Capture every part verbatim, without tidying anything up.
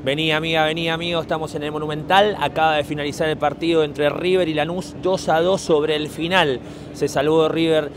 Vení amiga, vení amigo, estamos en el Monumental, acaba de finalizar el partido entre River y Lanús, dos a dos sobre el final. Se salvó River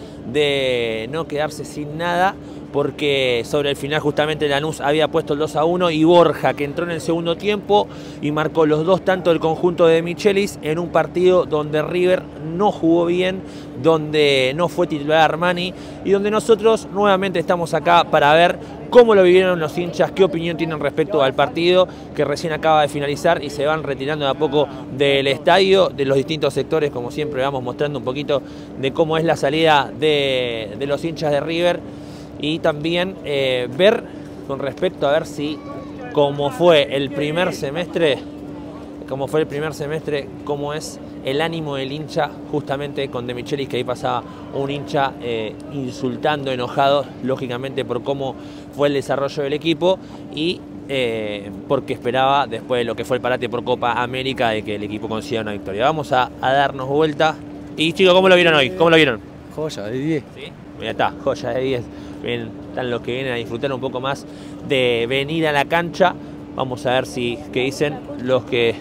de no quedarse sin nada, porque sobre el final justamente Lanús había puesto el dos a uno y Borja, que entró en el segundo tiempo y marcó los dos tantos del conjunto de Michelis en un partido donde River no jugó bien, donde no fue titular Armani y donde nosotros nuevamente estamos acá para ver cómo lo vivieron los hinchas, qué opinión tienen respecto al partido que recién acaba de finalizar y se van retirando de a poco del estadio, de los distintos sectores, como siempre vamos mostrando un poquito de cómo es la salida de, de los hinchas de River y también eh, ver con respecto a ver si como fue el primer semestre, como fue el primer semestre, cómo es el ánimo del hincha justamente con De Michelis, que ahí pasaba un hincha eh, insultando, enojado, lógicamente por cómo fue el desarrollo del equipo y eh, porque esperaba después de lo que fue el parate por Copa América de que el equipo consiga una victoria. Vamos a, a darnos vuelta. Y chicos, ¿cómo lo vieron hoy? ¿Cómo lo vieron? Joya de diez. ¿Sí? Mira, está, joya de diez. Bien, están los que vienen a disfrutar un poco más de venir a la cancha. Vamos a ver si qué dicen los que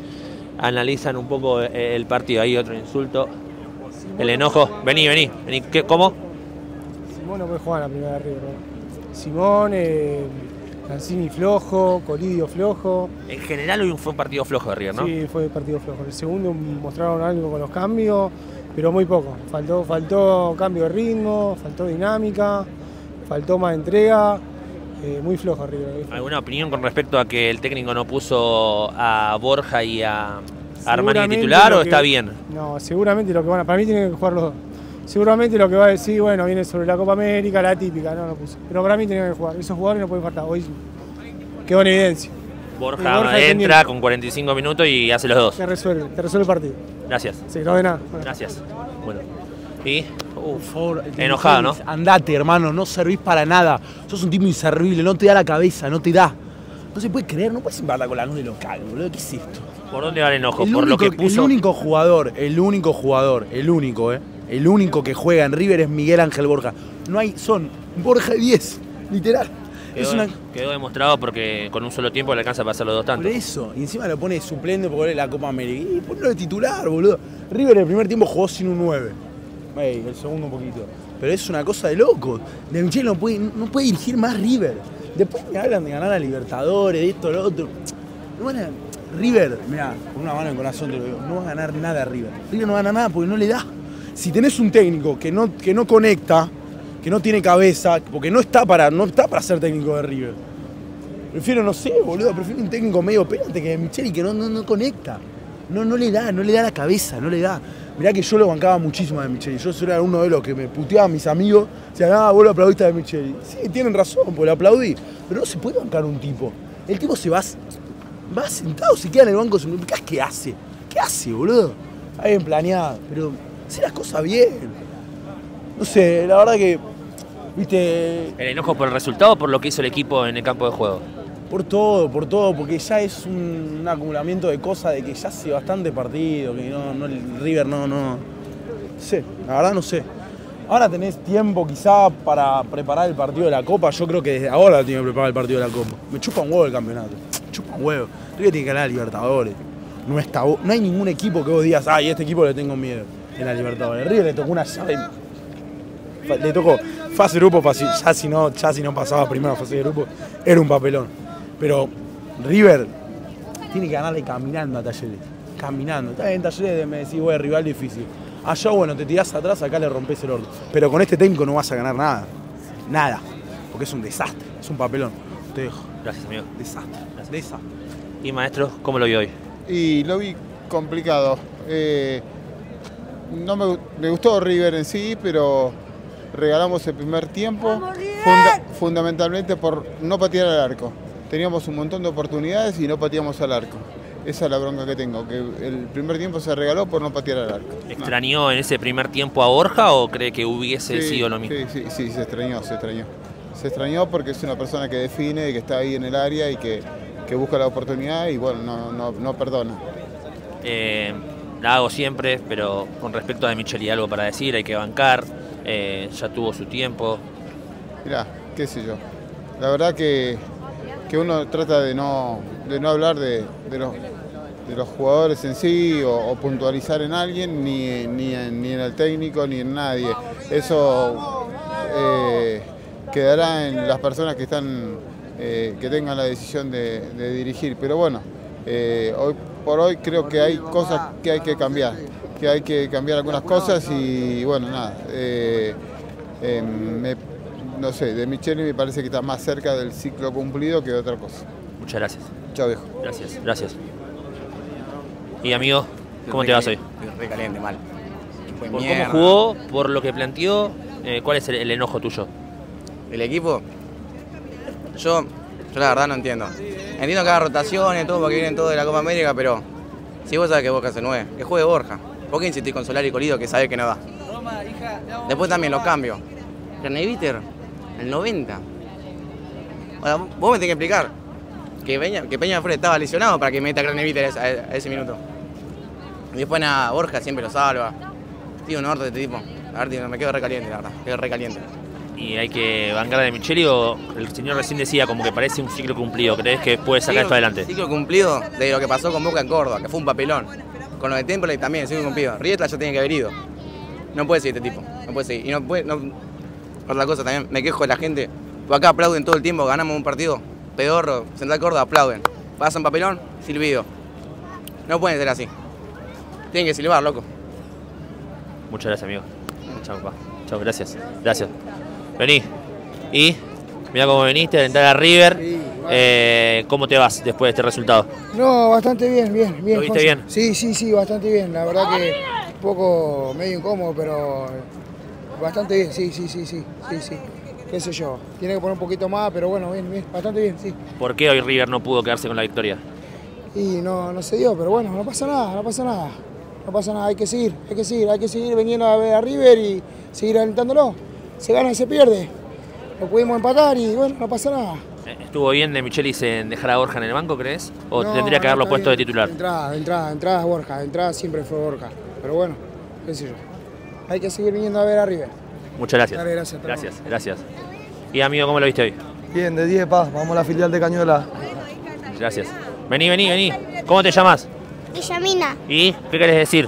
analizan un poco el partido. Ahí otro insulto. El enojo. Vení, vení. vení. ¿Qué, ¿Cómo? Simón no puede jugar en la primera de River, ¿no? Simón, eh, Lanzini flojo, Colidio flojo. En general hoy fue un partido flojo de River, ¿no? Sí, fue un partido flojo. En el segundo mostraron algo con los cambios, pero muy poco. Faltó, faltó cambio de ritmo, faltó dinámica, faltó más entrega. Eh, muy flojo River. ¿Alguna opinión con respecto a que el técnico no puso a Borja y a Armani de titular o está bien? No, seguramente lo que van a... Para mí tienen que jugar los dos. Seguramente lo que va a decir, bueno, viene sobre la Copa América, la típica, no lo puso. Pero para mí tienen que jugar. Esos jugadores no pueden faltar. Hoy quedó en evidencia. Borja, Borja entra con cuarenta y cinco minutos y hace los dos. Te resuelve, te resuelve el partido. Gracias. Sí, no de nada. Bueno. Gracias. Bueno. Y... Por favor, enojado, ¿no? Andate, hermano, no servís para nada. Sos un tipo inservible, no te da la cabeza, no te da. No se puede creer, no puedes empatar con la nube local, boludo. ¿Qué es esto? ¿Por dónde va el enojo? El Por único, lo que puso. El único jugador, el único jugador, el único, eh. El único que juega en River es Miguel Ángel Borja. No hay, son Borja diez, literal. Quedó, es una... quedó demostrado porque con un solo tiempo le alcanza a pasar los dos tantos. Por eso, y encima lo pone suplente porque es la Copa América. Y ponlo de titular, boludo. River el primer tiempo jugó sin un nueve. Ey, el segundo un poquito. Pero es una cosa de loco. De Michelis no puede, no puede dirigir más River. Después me hablan de ganar a Libertadores, de esto, lo otro. No van a... River, mirá, con una mano en el corazón te lo digo, no va a ganar nada River. River no gana nada porque no le da. Si tenés un técnico que no, que no conecta, que no tiene cabeza, porque no está para, no está para ser técnico de River. Prefiero, no sé, boludo, prefiero un técnico medio pelante que de Michelis que no, no, no conecta. No, no le da, no le da la cabeza, no le da. Mirá que yo lo bancaba muchísimo de Michelis. Yo era uno de los que me puteaba a mis amigos. Decían, ah, vos lo aplaudiste de Michelis. Sí, tienen razón, pues lo aplaudí. Pero no se puede bancar un tipo. El tipo se va, va sentado, se queda en el banco. ¿Qué hace? ¿Qué hace, boludo? Está bien planeado, pero hace las cosas bien. No sé, la verdad que, viste... ¿El enojo por el resultado o por lo que hizo el equipo en el campo de juego? Por todo, por todo, porque ya es un, un acumulamiento de cosas de que ya hace bastante partido, que no, no, el River no, no, no sé, la verdad no sé. Ahora tenés tiempo quizá para preparar el partido de la Copa, yo creo que desde ahora tengo que preparar el partido de la Copa. Me chupa un huevo el campeonato, me chupa un huevo. River tiene que ganar a Libertadores. No, está, no hay ningún equipo que vos digas, ay, a este equipo le tengo miedo en la Libertadores. River le tocó una llave, le tocó fase de grupo, ya si no, ya si no pasaba primero fase de grupo, era un papelón. Pero River tiene que ganarle caminando a Talleres. Caminando. Está bien, Talleres me decís, güey, rival difícil. Allá, bueno, te tirás atrás, acá le rompés el orto. Pero con este técnico no vas a ganar nada. Nada. Porque es un desastre. Es un papelón. Te dejo. Gracias, amigo. Desastre. Gracias. Desastre. Y maestro, ¿cómo lo vio hoy? Y lo vi complicado. Eh, no me, me gustó River en sí, pero regalamos el primer tiempo. Funda, fundamentalmente por no patear al arco. Teníamos un montón de oportunidades y no pateamos al arco. Esa es la bronca que tengo, que el primer tiempo se regaló por no patear al arco. ¿Extrañó no. en ese primer tiempo a Borja o cree que hubiese sí, sido lo mismo? Sí, sí, sí, se extrañó, se extrañó. Se extrañó porque es una persona que define, que está ahí en el área y que, que busca la oportunidad y bueno, no, no, no perdona. Eh, la hago siempre, pero con respecto a De Michelis, algo para decir, hay que bancar, eh, ya tuvo su tiempo. Mirá, qué sé yo. La verdad que que uno trata de no, de no hablar de, de, los, de los jugadores en sí o, o puntualizar en alguien, ni, ni, en, ni en el técnico, ni en nadie. Eso eh, quedará en las personas que, están, eh, que tengan la decisión de, de dirigir. Pero bueno, eh, hoy por hoy creo que hay cosas que hay que cambiar, que hay que cambiar algunas cosas y bueno, nada. Eh, eh, me, no sé, De Micheli me parece que está más cerca del ciclo cumplido que de otra cosa. Muchas gracias. Chao, viejo. Gracias, gracias. Y amigo, ¿cómo te vas hoy? Estoy re caliente, mal. Por cómo jugó, por lo que planteó, eh, ¿cuál es el, el enojo tuyo? ¿El equipo? Yo, yo la verdad no entiendo. Entiendo que haga rotaciones, todo, porque vienen todos de la Copa América, pero si vos sabés que Borja se nueve, que juegue Borja. ¿Por qué insistís con Solari y Colido que sabe que no da? Después también los cambios. Craneviter, el noventa. Ahora, vos me tenés que explicar que Peña, que Peñaflor estaba lesionado para que meta a Craneviter a, a, a ese minuto. Y después nada, Borja siempre lo salva. Tío, un orto de este tipo. A ver, tío, me quedo recaliente, la verdad. Me quedo recaliente. ¿Y hay que bancar a De Micheli o el señor recién decía como que parece un ciclo cumplido? ¿Crees que puede sacar esto adelante? Ciclo cumplido de lo que pasó con Boca en Córdoba, que fue un papelón. Con lo de Temple también, ciclo cumplido. Riestra ya tiene que haber ido. No puede seguir este tipo. No puede seguir. Y no puede. No, otra cosa también, me quejo de la gente. Por acá aplauden todo el tiempo, ganamos un partido. Pedorro, Central Córdoba, aplauden. Pasan papelón, silbido. No pueden ser así. Tienen que silbar, loco. Muchas gracias, amigo. Chao, papá. Chao, gracias. Gracias. Vení. Y mira cómo viniste a entrar a River. Eh, ¿Cómo te vas después de este resultado? No, bastante bien, bien, bien. ¿Lo viste José. bien? Sí, sí, sí, bastante bien. La verdad que un poco medio incómodo, pero bastante bien, sí, sí, sí, sí, sí, sí. Qué sé yo, tiene que poner un poquito más, pero bueno, bien, bien, bastante bien, sí. ¿Por qué hoy River no pudo quedarse con la victoria? Y no, no se dio, pero bueno, no pasa nada, no pasa nada. No pasa nada, hay que seguir, hay que seguir, hay que seguir viniendo a ver a River y seguir alentándolo. Se gana y se pierde. Lo pudimos empatar y bueno, no pasa nada. ¿Estuvo bien De Michelis en dejar a Borja en el banco, crees? ¿O No, tendría que no, haberlo está puesto bien. de titular? Entrada, entrada, entrada es Borja, entrada siempre fue Borja. Pero bueno, qué sé yo. Hay que seguir viniendo a ver a River. Muchas gracias. Dale, gracias, hasta Gracias, gracias. Y amigo, ¿cómo lo viste hoy? Bien, de diez, paz. Vamos a la filial de Cañuelas. Gracias. Vení, vení, vení. ¿Cómo te llamas? Guillamina. ¿Y qué querés decir?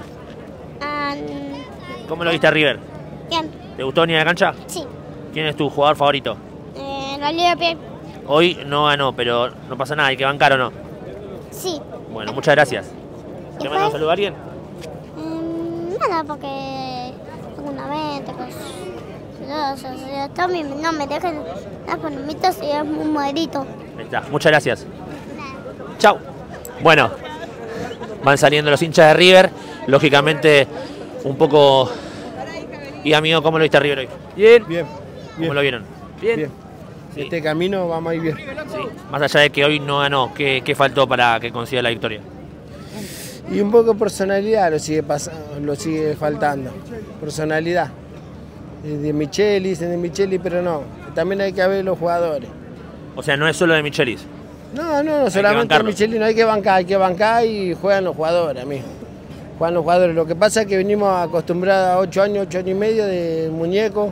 Um, ¿Cómo lo viste a River? bien, ¿Te gustó venir a la cancha? sí. ¿Quién es tu jugador favorito? Eh, la Liga bien, Hoy no ganó, pero no pasa nada, hay que bancar o no. sí. Bueno, muchas gracias. ¿Y ¿Te mando un después? saludo a alguien? Mm, nada, porque seguramente, pues. Yo, yo, yo, yo, Tommy, no me dejen las palomitas y es muy moderito. Ahí está, muchas gracias. Chau. Bueno, van saliendo los hinchas de River. Lógicamente, un poco... Y amigo, ¿cómo lo viste a River hoy? Bien. Bien. ¿Cómo lo vieron? Bien. Bien. Sí. Este camino va muy bien. Sí. Más allá de que hoy no ganó, ¿qué, qué faltó para que consiga la victoria? Y un poco de personalidad lo sigue pasando, lo sigue faltando. Personalidad. De Micheli, dicen de Micheli, pero no. También hay que ver los jugadores. O sea, no es solo de Michelis. No, no, no solamente de Micheli, no hay que bancar, hay que bancar y juegan los jugadores, amigo. Juegan los jugadores. Lo que pasa es que venimos acostumbrados a ocho años, ocho años y medio de muñeco,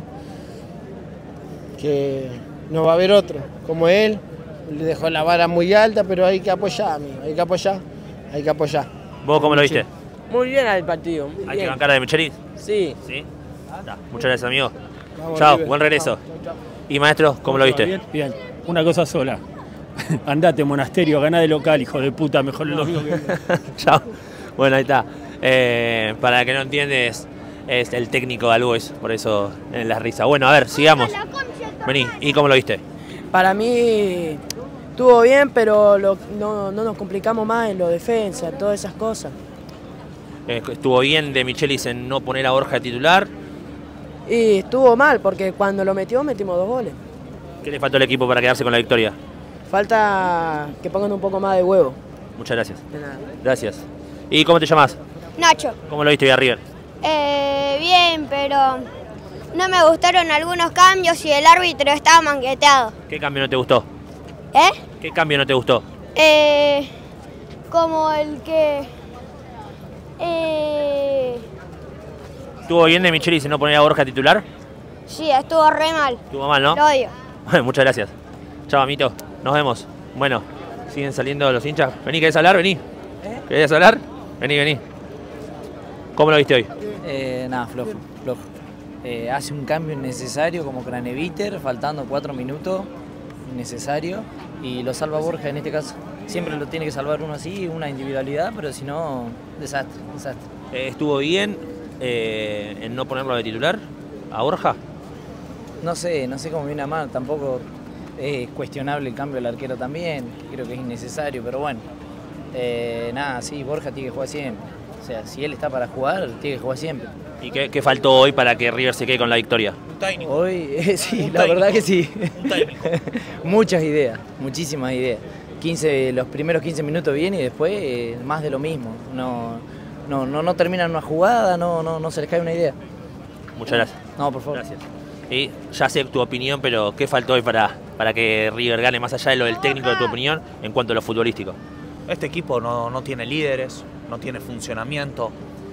que no va a haber otro como él. Le dejó la vara muy alta, pero hay que apoyar, amigo. Hay que apoyar, hay que apoyar. ¿Vos cómo lo viste? Muy bien al partido. Muy ¿Hay bien. que bancar a de Michelis? Sí. ¿Sí? Está. Muchas gracias, amigo. Vamos, Chao, River. buen regreso. Y maestro, ¿cómo lo viste? Bien, bien. Una cosa sola. Andate, monasterio, ganá de local, hijo de puta, mejor el domingo que viene. Chao. Bueno, ahí está. Eh, para el que no entiendes, es el técnico de Albois, por eso en la risa. Bueno, a ver, sigamos. Vení, ¿y cómo lo viste? Para mí estuvo bien, pero lo- no, no nos complicamos más en lo defensa, todas esas cosas. Eh, estuvo bien de Michelis en no poner a Borja de titular. Y estuvo mal, porque cuando lo metió metimos dos goles. ¿Qué le faltó al equipo para quedarse con la victoria? Falta que pongan un poco más de huevo. Muchas gracias. De nada. Gracias. ¿Y cómo te llamas? Nacho. ¿Cómo lo viste hoy a River? Eh, bien, pero no me gustaron algunos cambios y el árbitro estaba mangueteado. ¿Qué cambio no te gustó? ¿Eh? ¿Qué cambio no te gustó? Eh, como el que... Eh, ¿Estuvo bien de Michelis en no poner a Borja de titular? sí, estuvo re mal. Estuvo mal, ¿no? Lo odio. Bueno, muchas gracias. Chao, amito. Nos vemos. Bueno, siguen saliendo los hinchas. Vení, ¿querés hablar? Vení. ¿Eh? ¿Querés hablar? Vení, vení. ¿Cómo lo viste hoy? Eh, nada, flojo, flojo. Eh, hace un cambio innecesario como Craneviter, faltando cuatro minutos, innecesario, y lo salva Borja en este caso. Siempre lo tiene que salvar uno así, una individualidad, pero si no, desastre, desastre. Eh, ¿Estuvo bien eh, en no ponerlo de titular a Borja? No sé, no sé cómo viene a mal, tampoco es cuestionable el cambio del arquero también, creo que es innecesario, pero bueno. Eh, nada, sí, Borja tiene que jugar siempre. O sea, si él está para jugar, tiene que jugar siempre. ¿Y qué, qué faltó hoy para que River se quede con la victoria? Un técnico. Hoy, eh, sí, un la técnico. verdad que sí. Un técnico. Muchas ideas, muchísimas ideas. quince, los primeros quince minutos bien y después eh, más de lo mismo. No, no, no, no terminan una jugada, no, no, no se les cae una idea. Muchas gracias. No, por favor. Gracias. Y ya sé tu opinión, pero ¿qué faltó hoy para, para que River gane, más allá de lo del técnico, de tu opinión, en cuanto a lo futbolístico? Este equipo no, no tiene líderes, no tiene funcionamiento.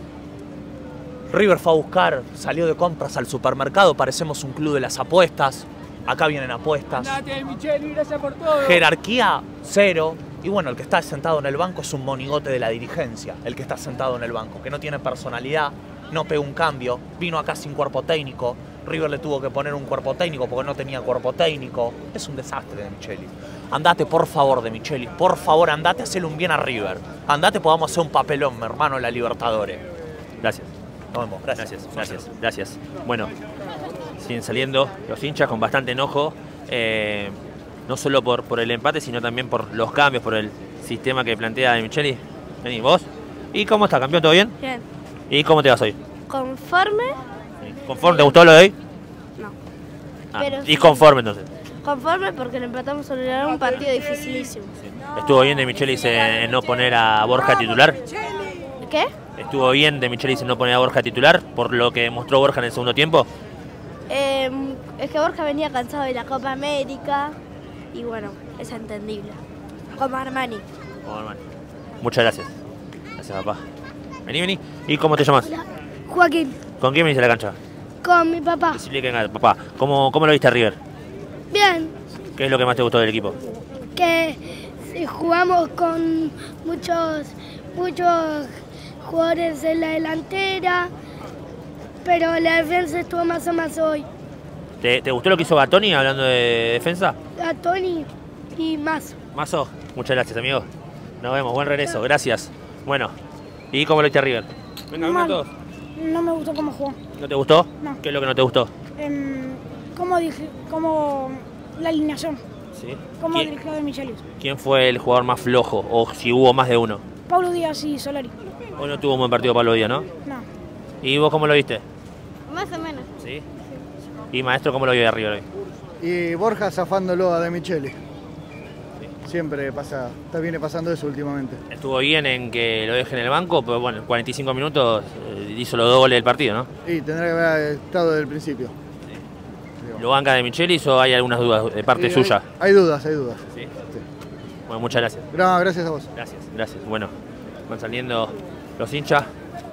River fue a buscar, salió de compras al supermercado, parecemos un club de las apuestas. Acá vienen apuestas. Andate, Micheli, gracias por todo. Jerarquía, cero. Y bueno, el que está sentado en el banco es un monigote de la dirigencia, el que está sentado en el banco, que no tiene personalidad, no pegó un cambio, vino acá sin cuerpo técnico. River le tuvo que poner un cuerpo técnico porque no tenía cuerpo técnico. Es un desastre de Micheli. Andate, por favor, de Micheli. Por favor, andate a hacerle un bien a River. Andate, podamos hacer un papelón, mi hermano, en la Libertadores. Gracias. Nos vemos. Gracias. Gracias, gracias, gracias. Bueno, siguen saliendo los hinchas con bastante enojo. Eh, no solo por, por el empate, sino también por los cambios, por el sistema que plantea de Micheli. Vení, vos. ¿Y cómo está, campeón? ¿Todo bien? Bien. ¿Y cómo te vas hoy? ¿Conforme? ¿Conforme? ¿Te gustó lo de hoy? No. Ah, Pero ¿y conforme entonces? Conforme porque le empatamos sobre un partido dificilísimo. ¿Estuvo bien de Michelis en no poner a Borja titular? ¿Qué? ¿Estuvo bien de Michelis en no poner a Borja titular por lo que mostró Borja en el segundo tiempo? Eh, es que Borja venía cansado de la Copa América y bueno, es entendible. Como Armani. Como Armani. Muchas gracias. Gracias, papá. Vení, vení. ¿Y cómo te llamas? Hola. Joaquín. ¿Con quién viniste a la cancha? Con mi papá. Decirle que venga, papá. ¿Cómo, ¿Cómo lo viste a River? Bien. ¿Qué es lo que más te gustó del equipo? Que jugamos con muchos, muchos jugadores en la delantera, pero la defensa estuvo más o más hoy. ¿Te, ¿Te gustó lo que hizo Gatoni hablando de defensa? Gatoni y Mazo. Mazo, muchas gracias, amigo. Nos vemos, buen regreso, gracias. Bueno, ¿y cómo lo viste a River? Venga, venga todos. No me gustó cómo jugó. ¿No te gustó? No. ¿Qué es lo que no te gustó? Eh, ¿Cómo dije? ¿Cómo la alineación? ¿Sí? ¿Cómo ¿Quién, dirigió de Michelis? ¿Quién fue el jugador más flojo? O si hubo más de uno. Pablo Díaz y Solari. Hoy no tuvo un buen partido Pablo Díaz, ¿no? No. ¿Y vos cómo lo viste? Más o menos. ¿Sí? ¿Y maestro cómo lo vio de River hoy? Y Borja zafándolo a De Micheli. ¿Sí? Siempre pasa, está viene pasando eso últimamente. Estuvo bien en que lo deje en el banco, pero bueno, en cuarenta y cinco minutos eh, hizo los dos goles del partido, ¿no? Y tendrá que haber estado desde el principio. ¿Lo banca de Michelis o hay algunas dudas de parte sí, suya? Hay, hay dudas, hay dudas. ¿Sí? Sí. Bueno, muchas gracias. No, gracias a vos. Gracias, gracias. Bueno, van saliendo los hinchas.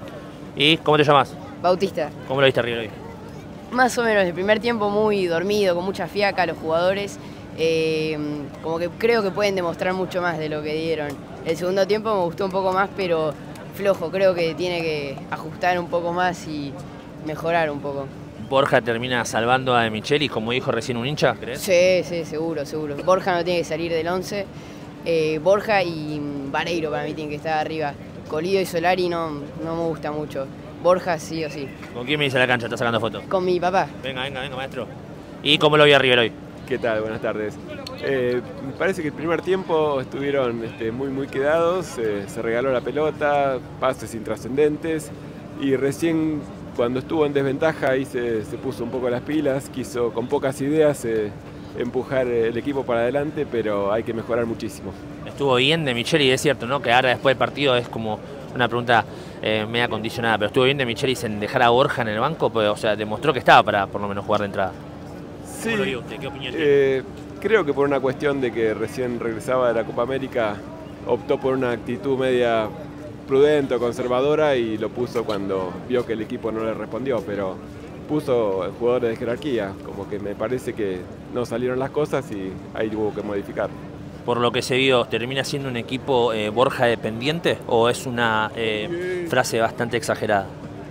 ¿Y cómo te llamas? Bautista. ¿Cómo lo viste River hoy? Más o menos, el primer tiempo muy dormido, con mucha fiaca los jugadores. Eh, como que creo que pueden demostrar mucho más de lo que dieron. El segundo tiempo me gustó un poco más, pero flojo. Creo que tiene que ajustar un poco más y mejorar un poco. ¿Borja termina salvando a De Michelis, como dijo recién un hincha, crees? Sí, sí, seguro, seguro. Borja no tiene que salir del once. Eh, Borja y Vareiro para mí tienen que estar arriba. Colido y Solari no, no me gusta mucho. Borja sí o sí. ¿Con quién me dice la cancha? ¿Estás sacando fotos? Con mi papá. Venga, venga, venga, maestro. ¿Y cómo lo vio a River hoy? ¿Qué tal? Buenas tardes. Eh, me parece que el primer tiempo estuvieron este, muy muy quedados, eh, se regaló la pelota, pases intrascendentes y recién cuando estuvo en desventaja ahí se, se puso un poco las pilas, quiso con pocas ideas eh, empujar el equipo para adelante, pero hay que mejorar muchísimo. Estuvo bien de Michelis, es cierto, ¿no? Que ahora después del partido es como una pregunta eh, media condicionada, pero estuvo bien de Michelis en dejar a Borja en el banco, pues, o sea, demostró que estaba para por lo menos jugar de entrada. Sí, ¿Cómo lo vio usted? ¿Qué opinión tiene? Eh, creo que por una cuestión de que recién regresaba de la Copa América, optó por una actitud media prudente o conservadora y lo puso cuando vio que el equipo no le respondió, pero puso jugadores de jerarquía, como que me parece que no salieron las cosas y ahí hubo que modificar. por lo que se vio, ¿termina siendo un equipo eh, Borja dependiente o es una eh, frase bastante exagerada?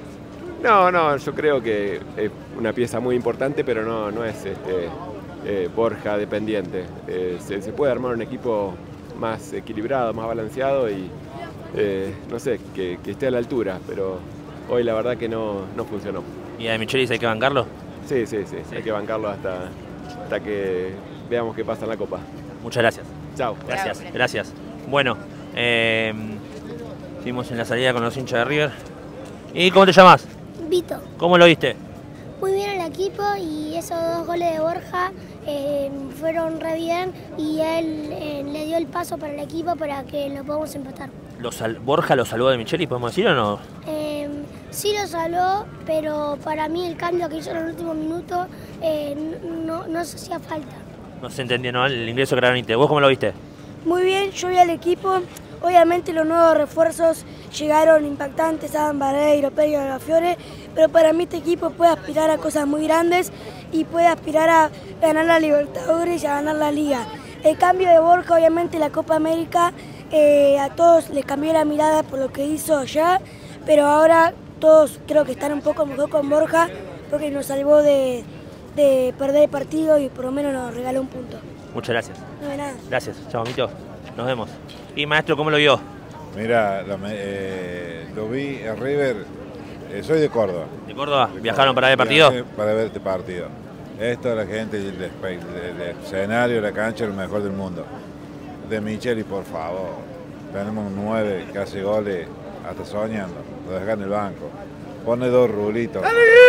No, no, yo creo que es una pieza muy importante, pero no, no es este, eh, Borja dependiente. Eh, se, se puede armar un equipo más equilibrado, más balanceado y eh, no sé, que, que esté a la altura, pero hoy la verdad que no, no funcionó. ¿Y a De Michelis hay que bancarlo? Sí, sí, sí, sí, hay que bancarlo hasta, hasta que veamos qué pasa en la Copa. Muchas gracias. Chao. Gracias, gracias. Bueno, eh, seguimos en la salida con los hinchas de River. ¿Y cómo te llamas? Vito. ¿Cómo lo viste? Muy bien el equipo y esos dos goles de Borja eh, fueron re bien y él eh, le dio el paso para el equipo para que lo podamos empatar. ¿Lo sal ¿Borja lo salvó de Michelis, podemos decir o no? Eh, sí lo salvó, pero para mí el cambio que hizo en el último minuto eh, no, no se hacía falta. No se entendió, ¿no? El ingreso de Granite. ¿Vos cómo lo viste? Muy bien, yo vi al equipo. Obviamente los nuevos refuerzos llegaron impactantes, Adam Vareiro, Pedro Alafiore, pero para mí este equipo puede aspirar a cosas muy grandes y puede aspirar a ganar la Libertadores y a ganar la Liga. El cambio de Borja, obviamente la Copa América, eh, a todos les cambió la mirada por lo que hizo allá, pero ahora todos creo que están un poco mejor con Borja porque nos salvó de, de perder el partido y por lo menos nos regaló un punto. Muchas gracias. No de nada. Gracias. Chao, Mito. Nos vemos. Y maestro, ¿cómo lo vio? Mira, lo, eh, lo vi en River, eh, soy de Córdoba. ¿De Córdoba? ¿Viajaron para ver el partido? Para ver este partido. Esto, la gente, el, el, el escenario, la cancha, es lo mejor del mundo. De Michelis, por favor. Tenemos un nueve que hace goles hasta soñando. Lo dejan en el banco. Pone dos rulitos.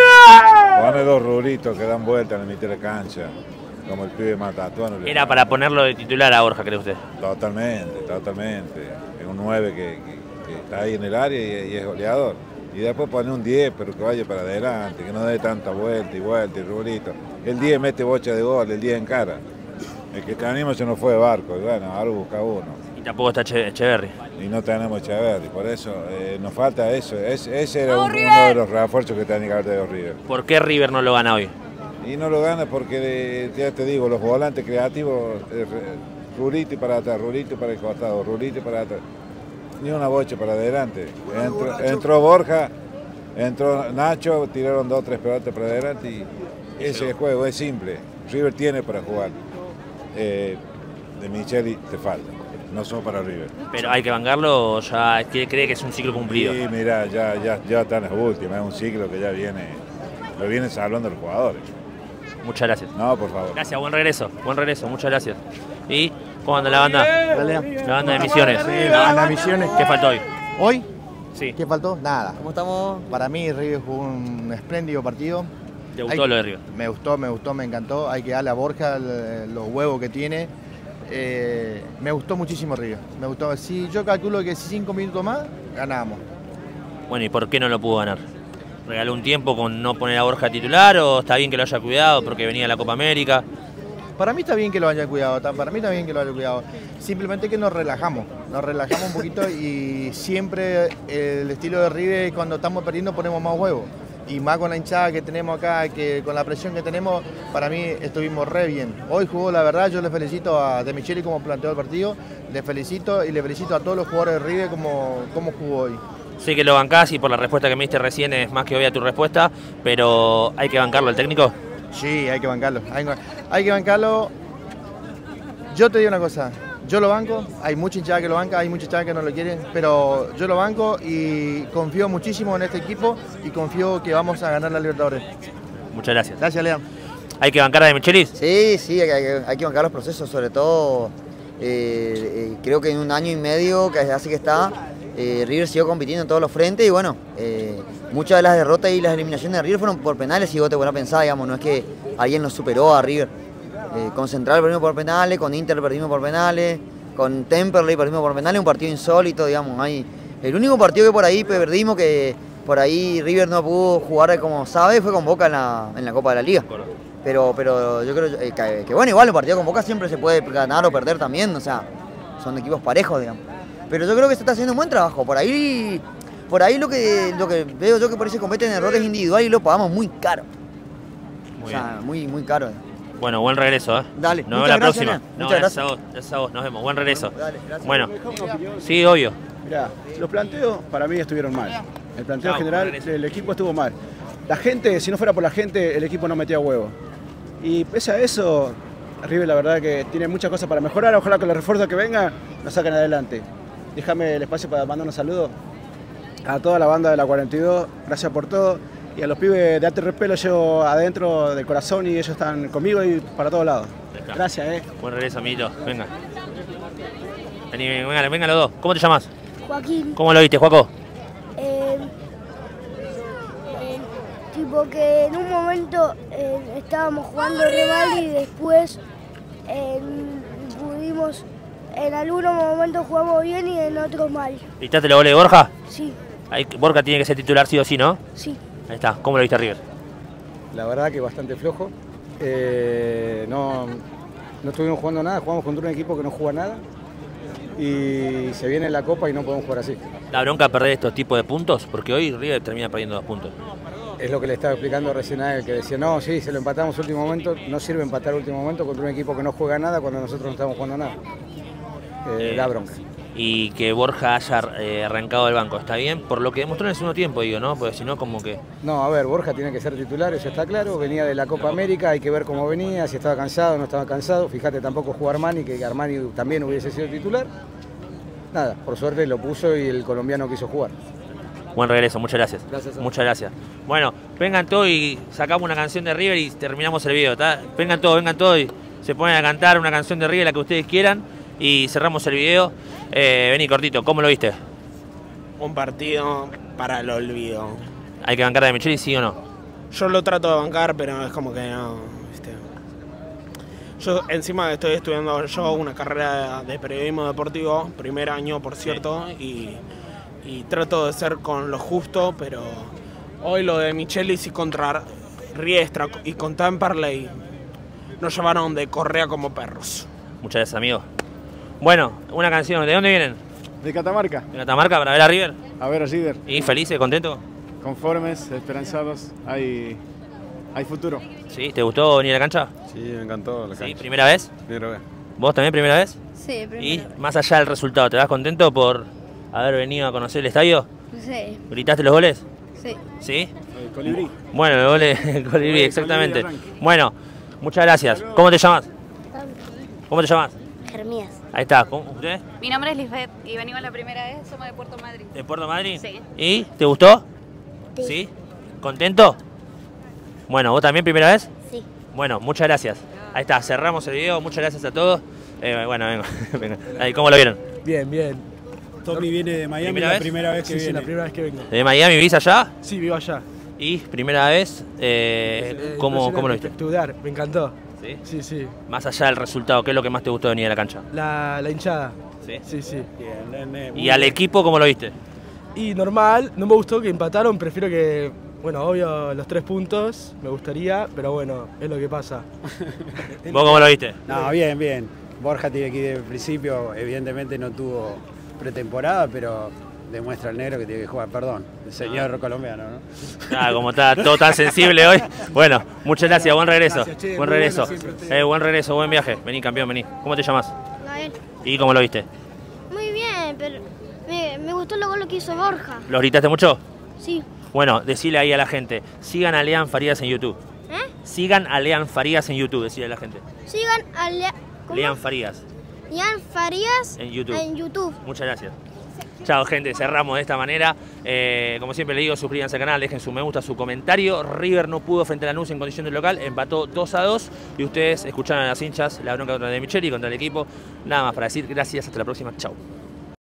Pone dos rulitos que dan vuelta en la mitad de la cancha. Como el pibe Matatuano. Era para ponerlo de titular a Borja, ¿cree usted? Totalmente, totalmente. Es un nueve que, que, que está ahí en el área y, y es goleador. Y después pone un diez, pero que vaya para adelante, que no dé tanta vuelta y vuelta y rulito. El diez mete bocha de gol, el diez en cara. El que te anima se nos fue de barco, y bueno, ahora busca uno. Y tampoco está Echeverri. Y no tenemos Echeverri, por eso eh, nos falta eso. Es, ese era un, uno de los refuerzos que tenía que haber tenido River. ¿Por qué River no lo gana hoy? Y no lo gana porque, ya te digo, los volantes creativos, eh, rulito y para atrás, rulito y para el costado, rulito y para atrás. Ni una bocha para adelante. Entró, entró Borja, entró Nacho, tiraron dos o tres pelotas para adelante y ese juego es simple. River tiene para jugar. Eh, de Michelis te falta, no son para River. Pero hay que bancarlo o ya cree que es un ciclo cumplido. Sí, mira, ya, ya, ya están las últimas, es un ciclo que ya viene, lo vienen salvando los jugadores. Muchas gracias. No, por favor. Gracias, buen regreso, buen regreso, muchas gracias. ¿Y cómo anda la banda? La banda de Misiones. Sí, la banda de Misiones. ¿Qué faltó hoy? ¿Hoy? Sí. ¿Qué faltó? Nada. ¿Cómo estamos? Para mí River jugó un espléndido partido. ¿Te gustó Hay, lo de River? Me gustó, me gustó, me encantó. Hay que darle a Borja el, los huevos que tiene. Eh, me gustó muchísimo River. Me gustó. Si yo calculo que cinco minutos más, ganamos. Bueno, ¿y por qué no lo pudo ganar? ¿Regaló un tiempo con no poner a Borja titular o está bien que lo haya cuidado porque venía la Copa América? Para mí está bien que lo haya cuidado, para mí está bien que lo haya cuidado. Simplemente que nos relajamos, nos relajamos un poquito y siempre el estilo de River cuando estamos perdiendo ponemos más huevos. Y más con la hinchada que tenemos acá, que con la presión que tenemos, para mí estuvimos re bien. Hoy jugó, la verdad, yo le felicito a De Michelis como planteó el partido, le felicito y le felicito a todos los jugadores de River como, como jugó hoy. Sé que lo bancás y por la respuesta que me diste recién es más que obvia tu respuesta, pero ¿hay que bancarlo al técnico? Sí, hay que bancarlo. Hay, hay que bancarlo. Yo te digo una cosa, yo lo banco, hay mucha hinchada que lo banca, hay mucha hinchada que no lo quieren, pero yo lo banco y confío muchísimo en este equipo y confío que vamos a ganar la Libertadores. Muchas gracias. Gracias, Lea. ¿Hay que bancar a De Michelis? Sí, sí, hay que, hay que bancar los procesos, sobre todo eh, eh, creo que en un año y medio que hace que está, eh, River siguió compitiendo en todos los frentes y bueno, eh, muchas de las derrotas y las eliminaciones de River fueron por penales y vos te pones a pensar, digamos, no es que alguien nos superó a River. Eh, con Central perdimos por penales, con Inter perdimos por penales, con Temperley perdimos por penales, un partido insólito, digamos, hay, el único partido que por ahí perdimos, que por ahí River no pudo jugar como sabe, fue con Boca en la, en la Copa de la Liga. Pero, pero yo creo eh, que, que bueno, igual el partido con Boca siempre se puede ganar o perder también, o sea, son equipos parejos, digamos. Pero yo creo que se está haciendo un buen trabajo. Por ahí, por ahí lo que, lo que veo yo que por ahí se cometen errores individuales y lo pagamos muy caro. Muy o sea, bien. muy, muy caro. Bueno, buen regreso, ¿eh? Dale, nos vemos muchas la gracias, próxima. Nena. No, Muchas gracias gracias. a vos, gracias a vos, nos vemos. Buen regreso. Dale, gracias. Bueno, ¿Me dejas una opinión? sí, obvio. Mirá, los planteos para mí estuvieron mal. El planteo Chau, general regreso. del equipo estuvo mal. La gente, si no fuera por la gente, el equipo no metía huevo. Y pese a eso, River la verdad que tiene muchas cosas para mejorar. Ojalá con los refuerzos que vengan nos saquen adelante. Déjame el espacio para mandar un saludo a toda la banda de la cuarenta y dos. Gracias por todo. Y a los pibes de Arte Repelo los llevo adentro del corazón y ellos están conmigo y para todos lados. Gracias, eh. Buen regreso, amiguito. Venga. Vení, venga, venga los dos. ¿Cómo te llamas? Joaquín. ¿Cómo lo viste, Juaco? Eh, eh, tipo que en un momento eh, estábamos jugando re mal y después eh, pudimos, en algunos momentos jugamos bien y en otros mal. ¿Viste los goles de Borja? Sí, Ahí, Borja tiene que ser titular sí o sí, ¿no? sí. Ahí está. ¿Cómo lo viste a River? La verdad que bastante flojo. Eh, no, no estuvimos jugando nada, jugamos contra un equipo que no juega nada. Y se viene la Copa y no podemos jugar así. La bronca perder estos tipos de puntos, porque hoy River termina perdiendo dos puntos. Es lo que le estaba explicando recién a él, que decía, no, sí, se lo empatamos último momento, no sirve empatar último momento contra un equipo que no juega nada cuando nosotros no estamos jugando nada. Eh, Eh, da bronca. Y que Borja haya eh, arrancado del banco, ¿está bien? Por lo que demostró en el segundo tiempo, digo, ¿no? Porque si no, como que... No, a ver, Borja tiene que ser titular, eso está claro, venía de la Copa América, hay que ver cómo venía, si estaba cansado o no estaba cansado. Fíjate, tampoco jugó Armani, que Armani también hubiese sido titular. Nada, por suerte lo puso y el colombiano quiso jugar. Buen regreso, muchas gracias. Gracias a Muchas gracias. Bueno, vengan todos y sacamos una canción de River y terminamos el video, ¿está? Vengan todos, vengan todos y se ponen a cantar una canción de River, la que ustedes quieran, y cerramos el video. Eh, vení, cortito, ¿cómo lo viste? Un partido para el olvido. ¿Hay que bancar de Micheli, sí o no? Yo lo trato de bancar, pero es como que no, ¿viste? Yo encima estoy estudiando yo una carrera de periodismo deportivo, primer año por cierto, y, y trato de ser con lo justo, pero hoy lo de Michelis y contra Riestra y con Temperley nos llevaron de correa como perros. Muchas gracias, amigo. Bueno, una canción, ¿de dónde vienen? De Catamarca. ¿De Catamarca para ver a River? A ver a River. ¿Y felices, contentos? Conformes, esperanzados, hay, hay futuro. ¿Sí? ¿Te gustó venir a la cancha? Sí, me encantó la ¿Sí? cancha. ¿Primera vez? Primera vez. ¿Vos también primera vez? Sí, primero. Y más allá del resultado, ¿te vas contento por haber venido a conocer el estadio? Sí, ¿Gritaste los goles? sí. ¿Sí? El colibrí. Bueno, el gol de Colibrí, exactamente. Colibrí de Bueno, muchas gracias. ¿Cómo te llamas? ¿Cómo te llamas? Jeremías. Ahí está. ¿Cómo, ¿Usted? Mi nombre es Lisbeth y venimos la primera vez, somos de Puerto Madryn. ¿De Puerto Madryn? Sí. ¿Y? ¿Te gustó? Sí. ¿Sí? ¿Contento? Bueno, ¿vos también primera vez? Sí. Bueno, muchas gracias. Ahí está, cerramos el video. Muchas gracias a todos. Eh, bueno, venga, venga. Ahí, ¿cómo lo vieron? Bien, bien. Tommy viene de Miami, ¿Primera la vez? primera vez que sí, viene. Sí, la primera vez que vengo. ¿De Miami vivís allá? Sí, vivo allá. ¿Y primera vez? Eh, Eh, ¿cómo, ¿Cómo lo viste? Espectacular, me encantó. ¿Sí? Sí, sí. Más allá del resultado, ¿qué es lo que más te gustó de venir a la cancha? La, la hinchada. ¿Sí? Sí, sí. ¿Y al equipo cómo lo viste? Y normal, no me gustó que empataron, prefiero que, bueno, obvio los tres puntos, me gustaría, pero bueno, es lo que pasa. ¿Vos cómo lo viste? No, bien, bien. Borja tiene que ir desde el principio, evidentemente no tuvo pretemporada, pero demuestra el negro que tiene que jugar, perdón, el señor Ah. colombiano, ¿no? Ah, como está todo tan sensible hoy. Bueno, muchas gracias, buen regreso. Gracias, che, buen muy regreso. bueno siempre ustedes. Eh, buen regreso, buen viaje. Vení, campeón, vení. ¿Cómo te llamas? Gael. ¿Y cómo lo viste? Muy bien, pero me, me gustó lo gol que hizo Borja. ¿Lo gritaste mucho? Sí. Bueno, decile ahí a la gente, sigan a Lean Farías en YouTube. ¿Eh? Sigan a Lean Farías en YouTube, decile a la gente. Sigan a Lea- ¿cómo? Lean Farías Lean Farías en YouTube. en YouTube. Muchas gracias. Chao, gente, cerramos de esta manera. Eh, como siempre le digo, suscríbanse al canal, dejen su me gusta, su comentario. River no pudo frente a Lanús en condición de local, empató dos a dos. Y ustedes escucharon a las hinchas la bronca contra de Micheli, contra el equipo. Nada más para decir, gracias, hasta la próxima, chao.